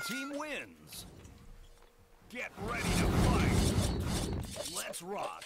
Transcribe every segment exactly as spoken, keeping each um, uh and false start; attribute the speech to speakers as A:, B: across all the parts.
A: team wins. Get ready to fight. Let's rock.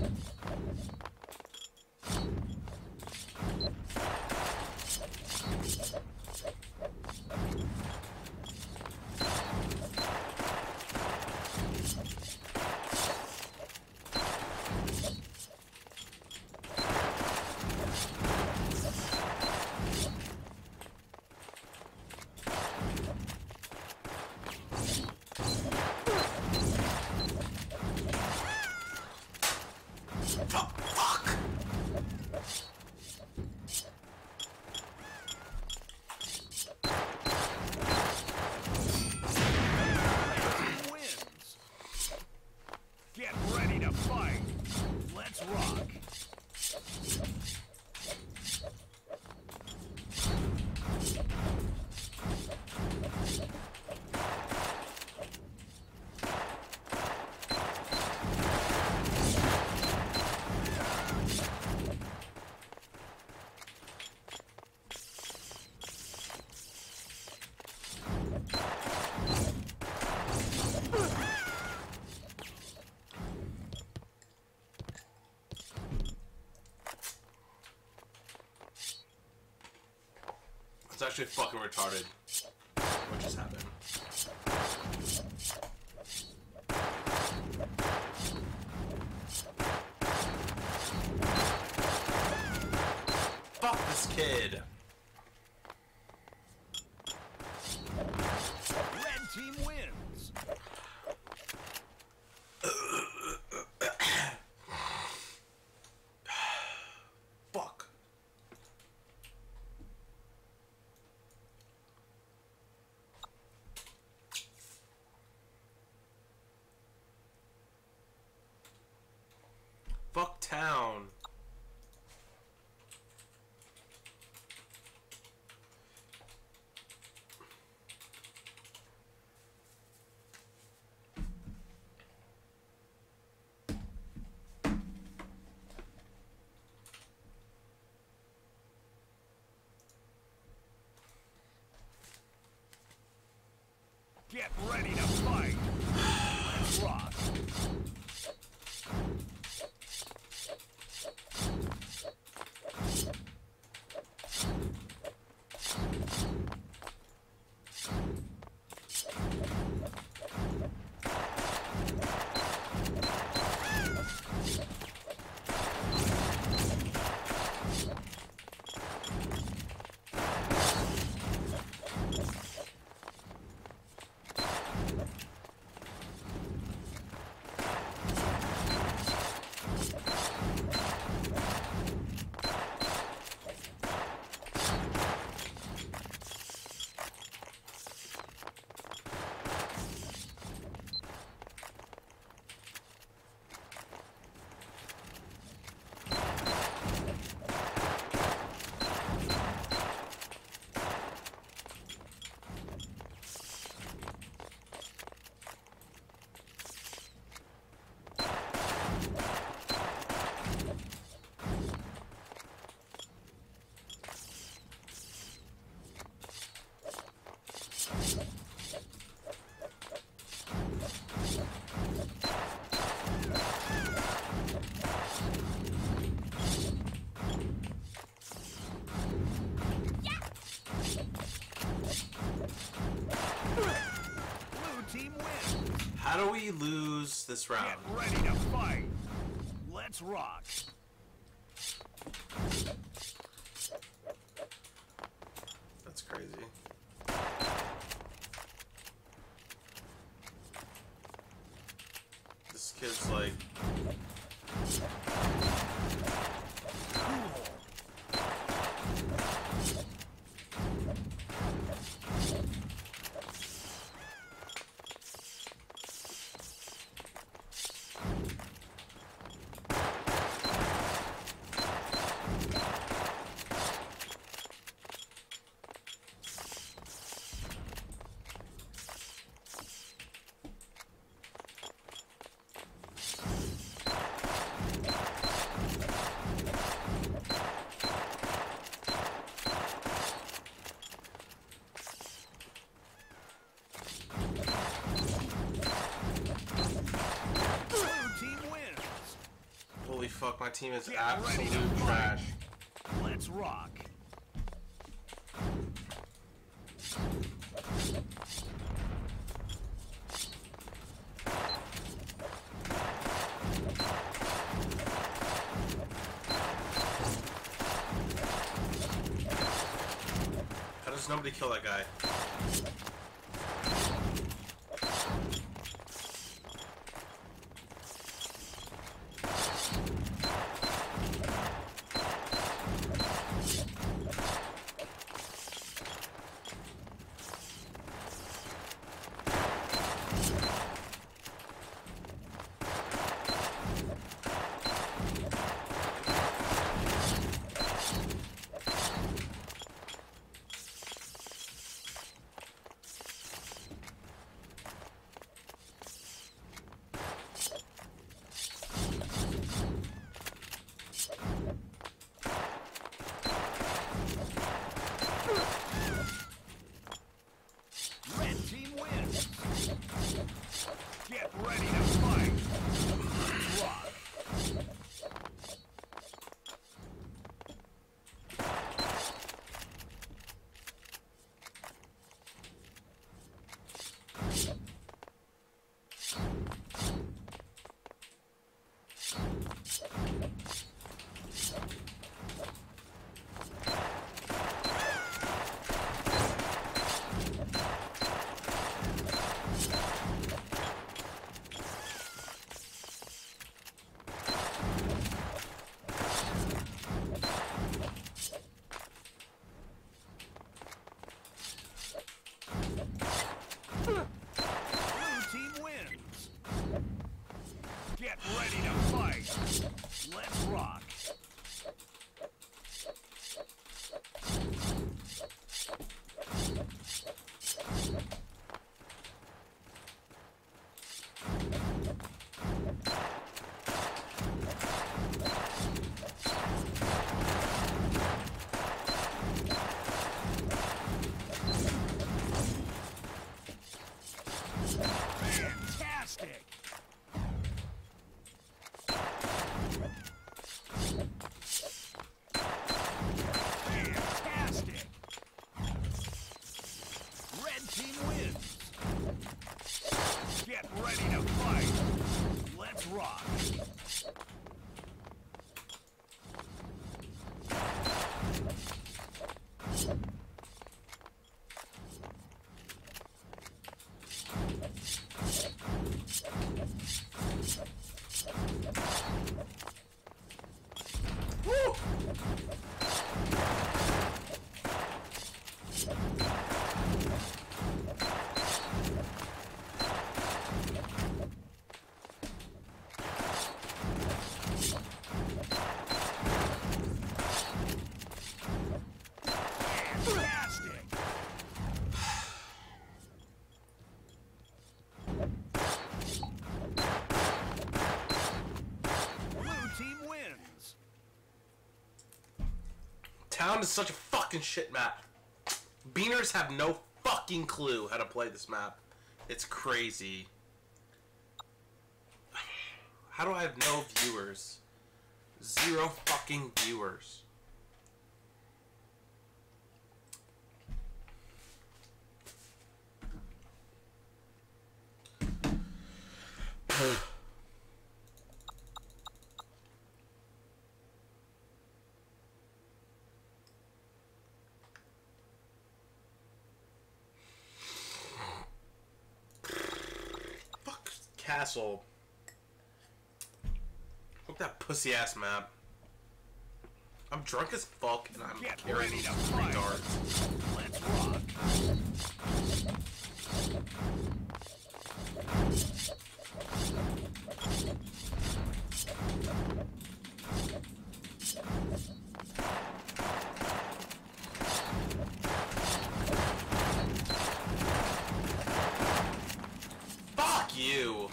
B: It's actually fucking retarded what just happened. Fuck this kid.
A: Red team wins.
B: Fuck. Fuck town.
A: Get ready to fight. Let's rock.
B: How do we lose this round?
A: Get ready to fight. Let's rock.
B: That's crazy. This kid's like... fuck, my team is
A: Get
B: absolute
A: ready to fight.
B: trash.
A: Let's rock.
B: How does nobody kill that guy?
A: Red team wins. Get ready to fight. Let's rock. Blue team wins. Get ready to fight. Let's rock. Fantastic. Fantastic. Red team wins. Get ready to fight. Let's rock.
B: Woo!
A: Fantastic. Blue team wins.
B: Town is such a fucking shit map. Beaners have no fucking clue how to play this map. It's crazy. How do I have no viewers? Zero fucking viewers. Fuck Castle. Fuck that pussy ass map. I'm drunk as fuck and I'm
A: Get
B: carrying
A: ready
B: these
A: to fight.
B: retards.
A: Let's rock.
B: Fuck you!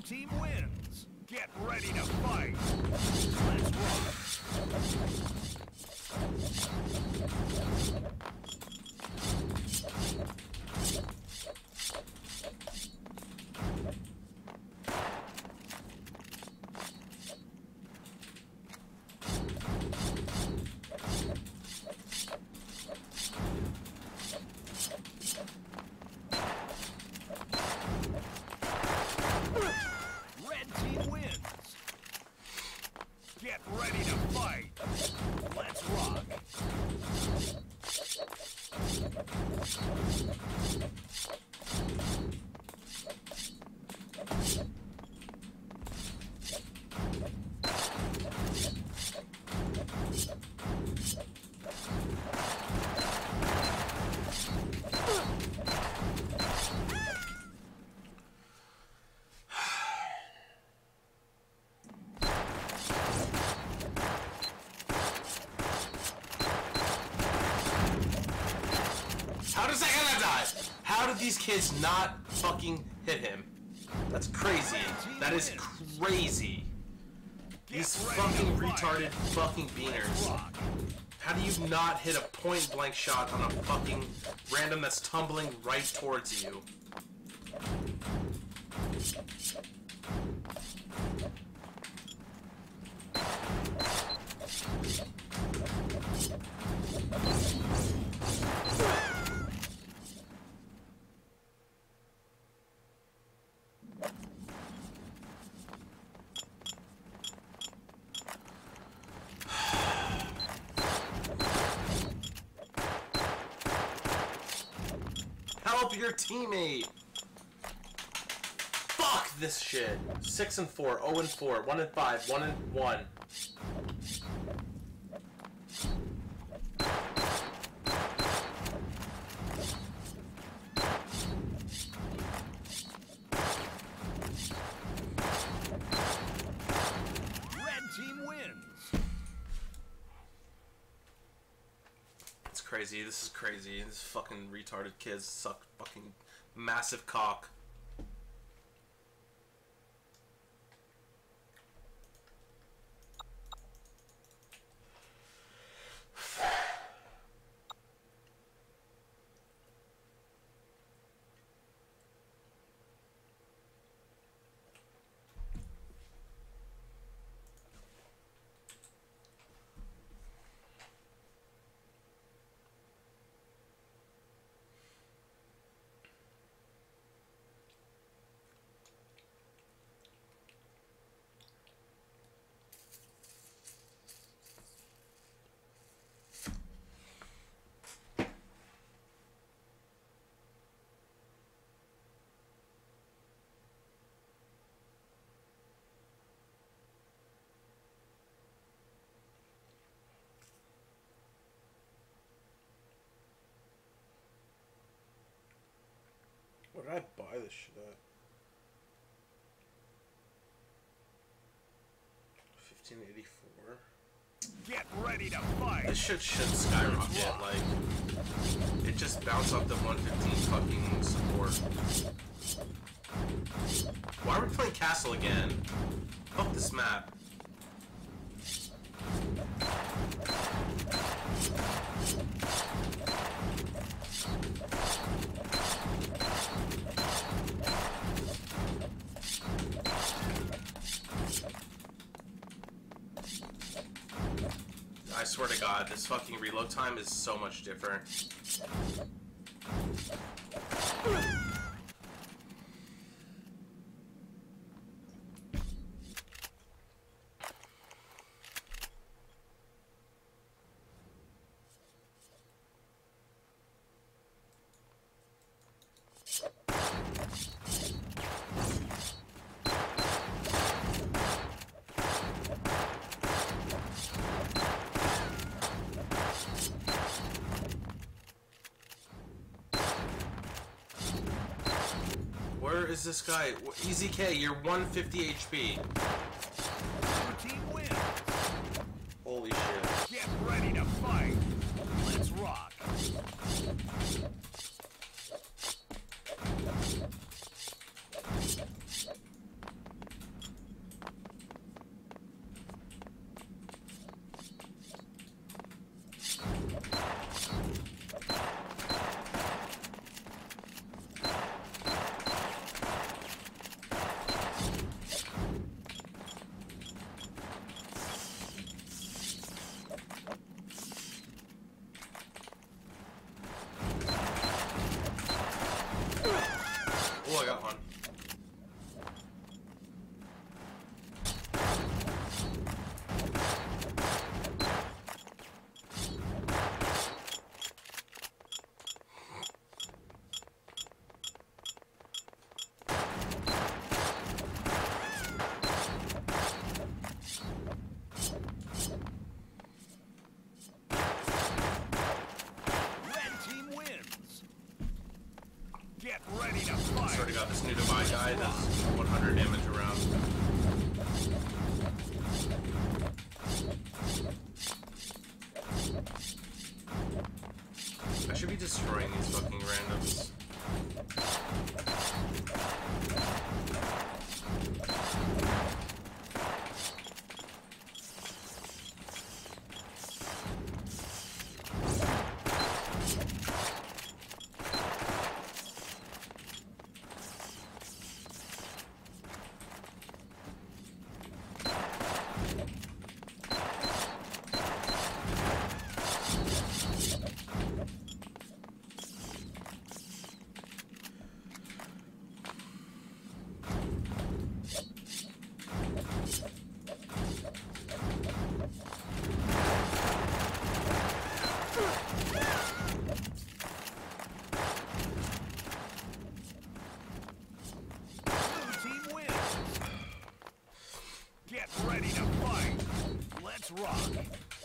A: team wins. Get ready to fight. Let's rock. Red team wins. Get ready to fight. Let's rock.
B: How does that guy not die? How did these kids not fucking hit him? That's crazy. That is crazy. These fucking retarded fucking beaners. How do you not hit a point blank shot on a fucking random that's tumbling right towards you? Help your teammate! Fuck this shit! Six and four, oh and four, one and five, one and one.
A: Red team wins.
B: It's crazy. This is crazy. These fucking retarded kids suck fucking massive cock. Where did I buy this shit at? fifteen eighty-four.
A: Get ready to fight.
B: This shit should skyrocket. Like, it just bounced off the one fifteen fucking support. Why are we playing Castle again? Fuck this map. I swear to God, this fucking reload time is so much different. Where is this guy? Easy K, you're one fifty H P.
A: Your team wins.
B: Holy shit.
A: Get ready to fight. Let's rock.
B: Come on.
A: Get ready to fight.
B: Sort of got this new Divide guy that's one hundred damage around. I should be destroying these fucking randoms.
A: Get ready to fight. Let's rock.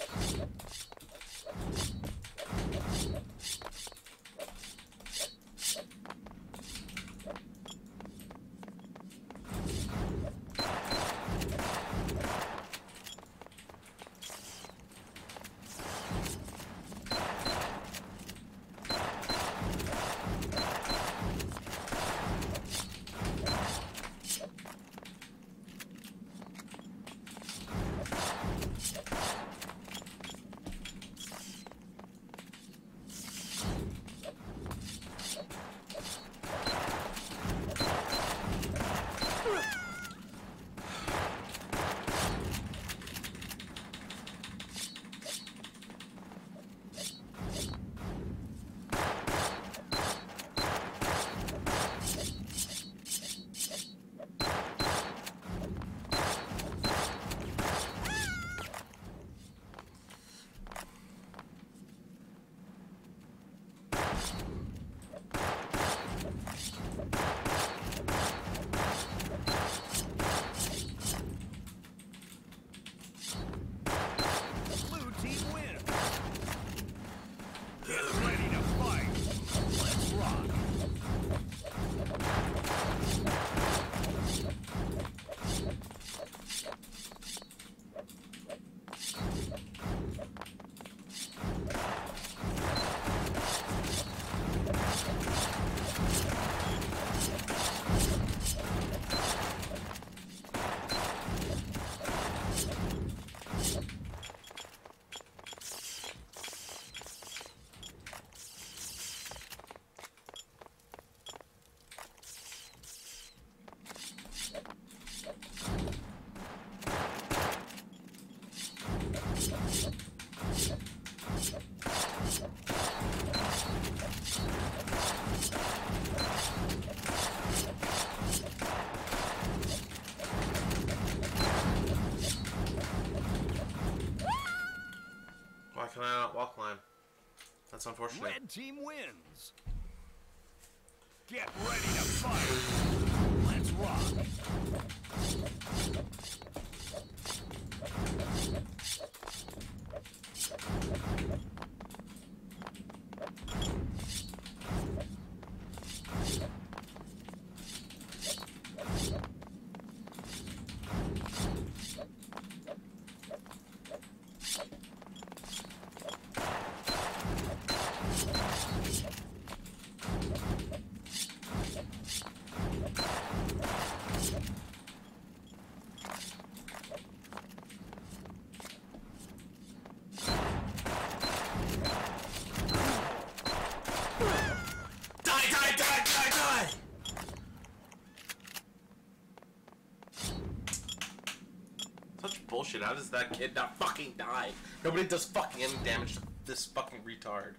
B: Why can I not wall climb? That's unfortunate.
A: Red team wins. Get ready to fight. Let's rock.
B: Bullshit, how does that kid not fucking die? Nobody does fucking any damage to this fucking retard.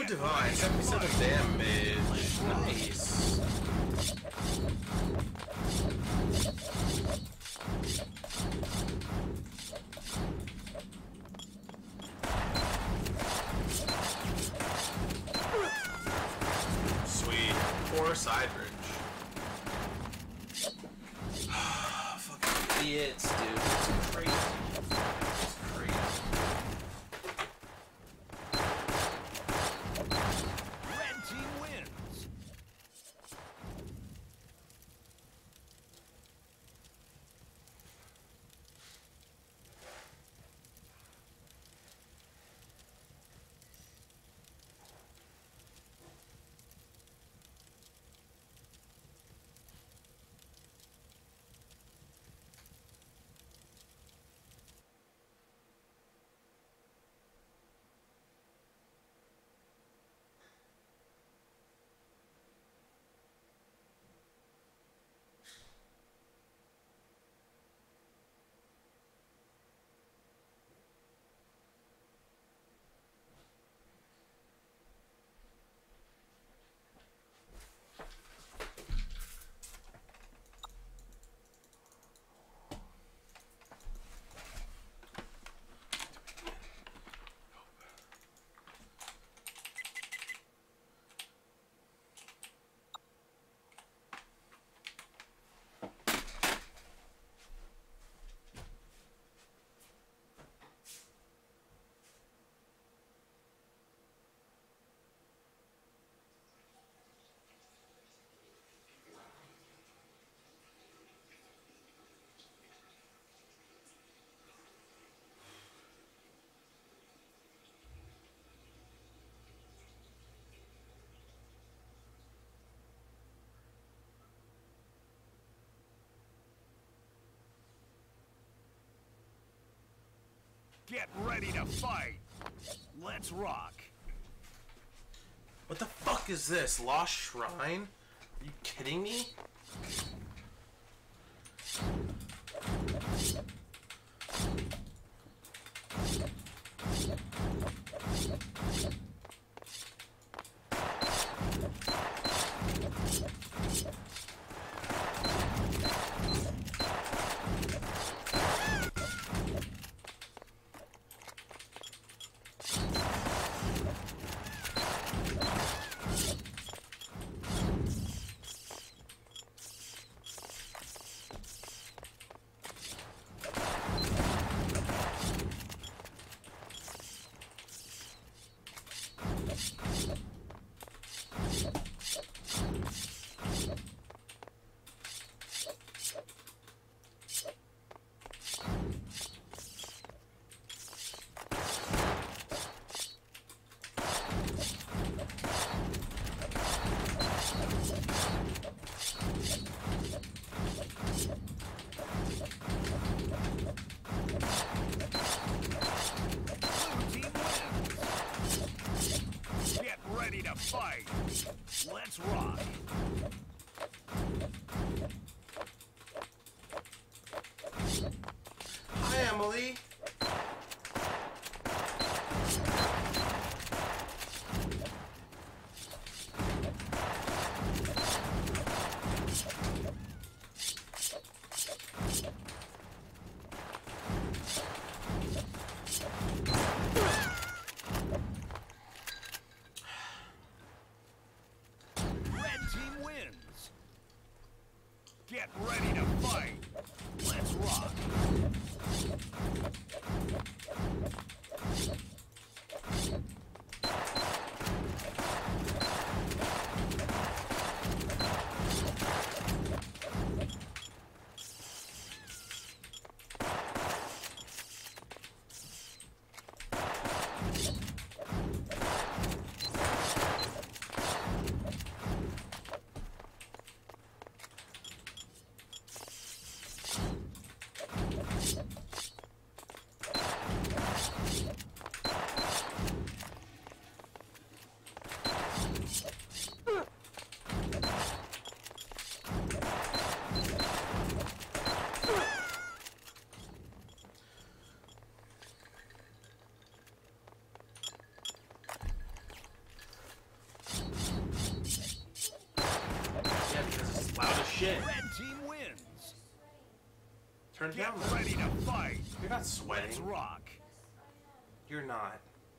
B: divine, seventy-seven damage. Nice. Sweet. Poor side bridge. Fucking idiots, dude. It's crazy. It's crazy.
A: Red team wins. Get ready to fight. Let's rock.
B: What the fuck is this? Lost Shrine? Are you kidding me?
A: Fight! Let's rock!
B: Hi, Emily.
A: Get ready to fight! Let's rock!
B: Turn
A: Get
B: down.
A: ready to fight.
B: You're not
A: Let's
B: sweating.
A: rock.
B: You're not.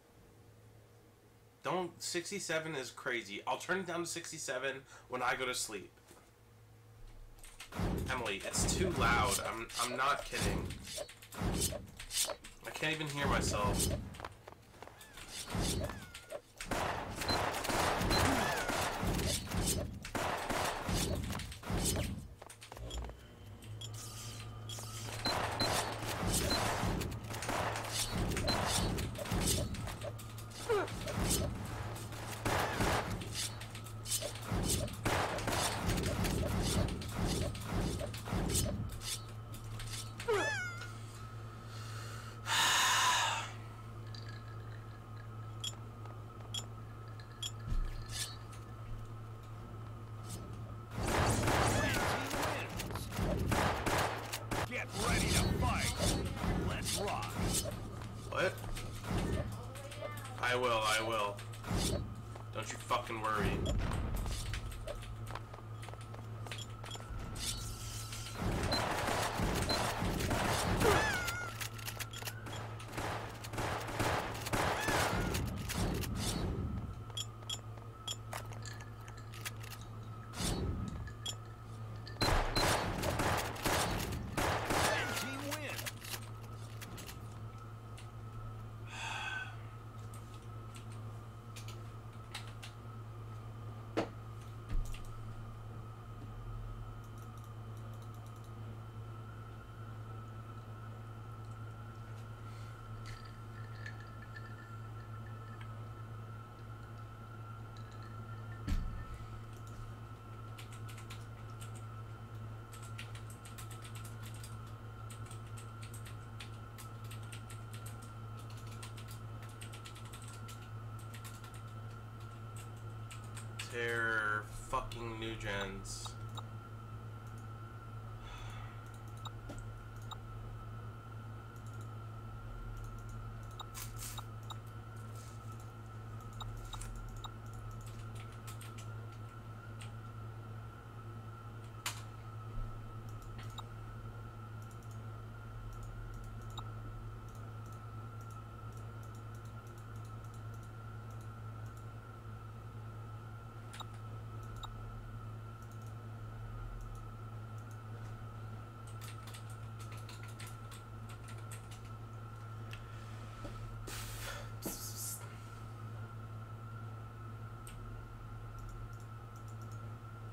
B: Don't. sixty-seven is crazy. I'll turn it down to sixty-seven when I go to sleep. Emily, it's too loud. I'm. I'm not kidding. I can't even hear myself.
A: Get ready to fight. Let's rock.
B: What? I will, I will. Don't you fucking worry.
A: Red team wins.
B: They're fucking new gens.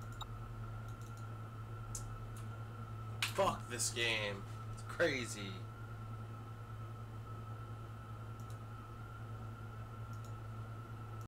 B: Fuck this game. It's crazy.